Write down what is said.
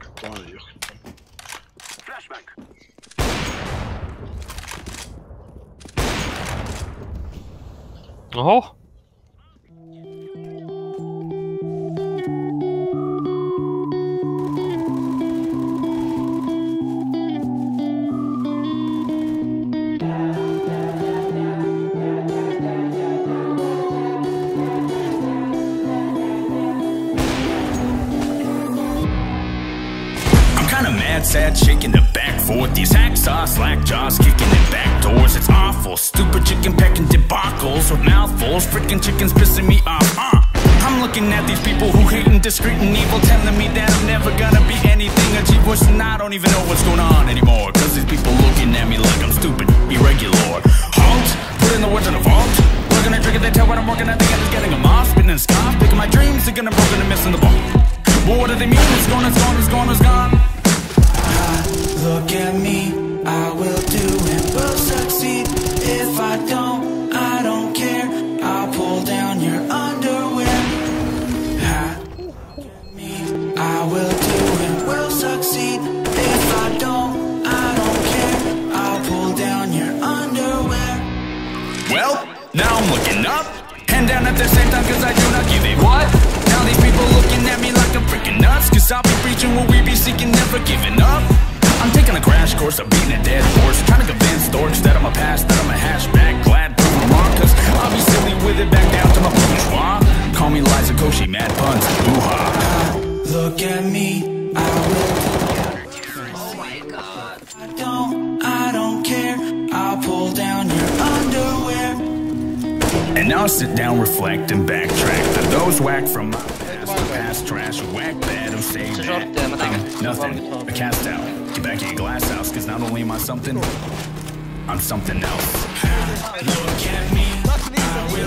Jaha. Sad shaking the back forth. These hacksaw slack jaws kicking in back doors. It's awful. Stupid chicken pecking debacles with mouthfuls. Freaking chickens pissing me off. I'm looking at these people who hate and discreet and evil, telling me that I'm never gonna be anything achievable. And I don't even know what's going on anymore, cause these people looking at me like I'm stupid, irregular. Halt! Put in the words in a vault. We're gonna drink it, they tell what I'm working at. They end up getting them off, spitting and scoff. Picking my dreams, thinking I'm broken and missing the ball. Well, what do they mean? It's gone, it's gone, it's gone, it's gone. Look at me, I will do it, will succeed. If I don't care, I'll pull down your underwear. Look at me, I will do it, will succeed. If I don't care, I'll pull down your underwear. Well, now I'm looking up and down at the same time, cause I do not give a what. Now these people looking at me like I'm freaking nuts, cause I'll be preaching what we be seeking, never giving up. I'm taking a crash course, I'm beating a dead horse, trying to convince storage that I'm a past, that I'm a hatchback. Glad prove I'm wrong, cause I'll be silly with it back down to my bourgeois. Call me Liza Koshy, mad puns, hoo-ha. Look at me, I will do it. Oh my god. I don't care, I'll pull down your underwear. And now I'll sit down, reflect, and backtrack to those whack from my past trash, whack bad, who say that I'm nothing, a cast out. Get back in your glass house, cause not only am I something, I'm something else. Look at me, I will